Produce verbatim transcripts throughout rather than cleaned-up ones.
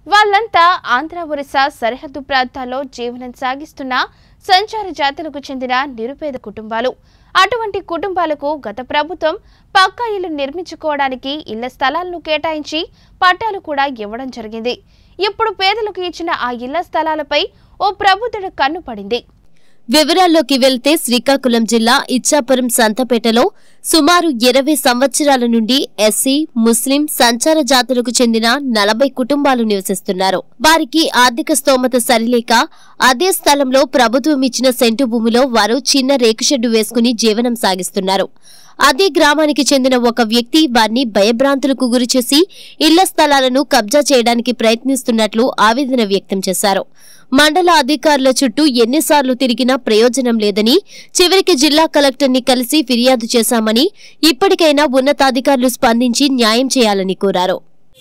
వాళ్ళంతా ఆంధ్ర ఒరిస్సా సరిహద్దు ప్రాంతాల్లో జీవనం సాగిస్తున్న సంచార జాతులకు చెందిన నిరుపేద కుటుంబాలు. అటువంటి కుటుంబాలకు గత ప్రభుత్వం పక్కా ఇల్లు నిర్మించుకోవడానికి ఇళ్ల స్థలాలను కేటాయించి పట్టాలు కూడా ఇవ్వడం జరిగింది. ఇప్పుడు పేదలకు ఇచ్చిన ఆ ఇళ్ల స్థలాలపై ఓ ప్రబుద్ధుడు కన్ను పడింది. వివరాల్లోకి వెళ్తే శ్రీకాకుళం జిల్లా ఇచ్చాపురం సంతపేటలో సుమారు ఇరవై సంవత్సరాల నుండి ఎస్సీ, ముస్లిం, సంచార జాతులకు చెందిన నలభై కుటుంబాలు నివసిస్తున్నారు. వారికి ఆర్థిక స్తోమత సరిలేక అదే స్థలంలో ప్రభుత్వం ఇచ్చిన సెంటు భూమిలో వారు చిన్న రేకుషెడ్డు వేసుకుని జీవనం సాగిస్తున్నారు. అదే గ్రామానికి చెందిన ఒక వ్యక్తి వారిని భయభ్రాంతులకు గురిచేసి ఇళ్ల స్థలాలను కబ్జా చేయడానికి ప్రయత్నిస్తున్నట్లు ఆవేదన వ్యక్తం చేశారు. మండల అధికారుల చుట్టూ ఎన్నిసార్లు తిరిగినా ప్రయోజనం లేదని, చివరికి జిల్లా కలెక్టర్ని కలిసి ఫిర్యాదు చేశామని, ఇప్పటికైనా ఉన్నతాధికారులు స్పందించి న్యాయం చేయాలని కోరారు.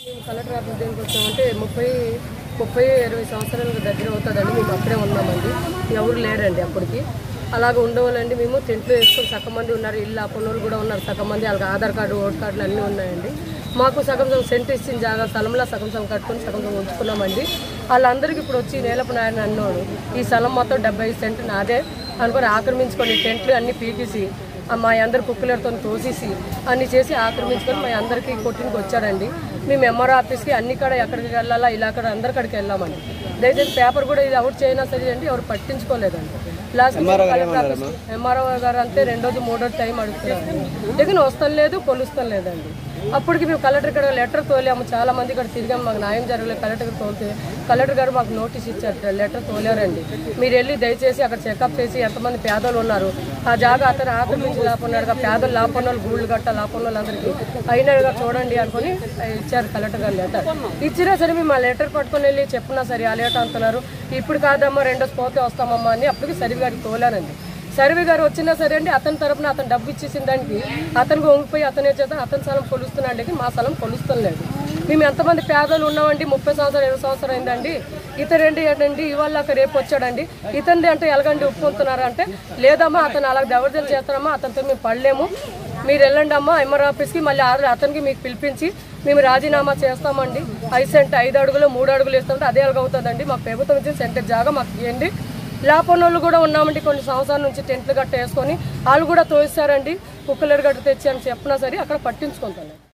ముప్పై ఇరవై సంవత్సరాలకు దగ్గర అవుతుందండి. మేము అక్కడే ఉన్నామండి, ఎవరు లేరండి. అప్పటికి అలాగ ఉండవాలండి. మేము టెంట్లు వేసుకొని సగం మంది ఉన్నారు, ఇల్లు ఆపన్న వాళ్ళు కూడా ఉన్నారు సగం మంది. వాళ్ళకి ఆధార్ కార్డు, ఓటు కార్డులు అన్నీ ఉన్నాయండి. మాకు సగం సగం సెంట్ ఇచ్చిన జాగా స్థలంలో సగం సగం కట్టుకొని సగం సగం ఉంచుకున్నామండి. వాళ్ళందరికీ ఇప్పుడు వచ్చి నేలపు నాయన అన్నాడు, ఈ స్థలం మొత్తం డెబ్బై సెంట్ నాదే అనుకొని ఆక్రమించుకొని టెంట్లు అన్నీ పీకేసి మా అందరి కుక్కలతో తోసేసి అన్ని చేసి ఆక్రమించుకొని మా అందరికీ కొట్టినకి వచ్చాడండి. మేము ఎంఆర్ఓ ఆఫీస్కి అన్ని కాడ ఎక్కడికి వెళ్ళాలా ఇలా అక్కడ అందరి కాడికి వెళ్ళామండి. దయచేసి పేపర్ కూడా ఇది అవుట్ చేయనా సరే అండి, ఎవరు పట్టించుకోలేదండి. లాస్ట్ ఎంఆర్ఓ గారు అంతే రెండోది మూడోది టైం అడుగుతున్నారు, దగ్గర వస్తాం లేదు కొలుస్తాం లేదండి. అప్పటికి మేము కలెక్టర్ గారు లెటర్ తోలాము, చాలా మంది ఇక్కడ తిరిగాము, మాకు న్యాయం జరగలేదు. కలెక్టర్ గారు తోలితే కలెక్టర్ గారు మాకు నోటీస్ ఇచ్చారు, లెటర్ తోలారండి. మీరు వెళ్ళి దయచేసి అక్కడ చెకప్ చేసి ఎంతమంది పేదలు ఉన్నారు ఆ జాగా అతను ఆక్రమించి లాపన్నాడుగా, పేదలు లాపన్న వాళ్ళు గూళ్ళు గట్ట లాపన్న వాళ్ళందరికీ అయినగా చూడండి అనుకుని ఇచ్చారు కలెక్టర్ గారు లెటర్. ఇచ్చినా సరే మేము ఆ లెటర్ పట్టుకొని వెళ్ళి చెప్పినా సరే ఆ లెటర్ అంటున్నారు, ఇప్పుడు కాదమ్మా రెండో పోతే వస్తామమ్మా అని. అప్పటికి సర్వే గారికి తోలానండి. సర్వే గారు వచ్చినా సరే అండి అతని తరపున అతను డబ్బు ఇచ్చేసిన దానికి అతనికి వంగిపోయి అతనే చేత అతని స్థలం కొలుస్తున్నాడు, మా స్థలం కొలుస్తాం లేదు. మేము ఎంతమంది పేదలు ఉన్నామండి, ముప్పై సంవత్సరాలు ఇరవై సంవత్సరం అయిందండి. ఇతరేంటి ఏంటండి ఇవాళ రేపు వచ్చాడండి, ఇతనిది అంటే ఎలాగండి ఒప్పుకుంటున్నారా అంటే, లేదమ్మా అతను అలా దౌర్జన్యం చేస్తారమ్మా, అతనితో మేము పడలేము, మీరు వెళ్ళండి అమ్మా ఎంఆర్ ఆఫీస్కి, మళ్ళీ అతనికి మీకు పిలిపించి మేము రాజీనామా చేస్తామండి. ఐదు సెంట్ ఐదు అడుగులు మూడు అడుగులు ఇస్తామంటే అదే అలాగ అవుతుందండి. మాకు ప్రభుత్వం ఇచ్చిన సెంటర్ జాగా మాకు ఇవ్వండి. లాపన్నోళ్ళు కూడా ఉన్నామండి, కొన్ని సంవత్సరాల నుంచి టెంట్లు గట్ట వేసుకొని వాళ్ళు కూడా తోయిస్తారండి, కుక్కలరు గట్ట తెచ్చి అని చెప్పినా సరే అక్కడ పట్టించుకుంటాను.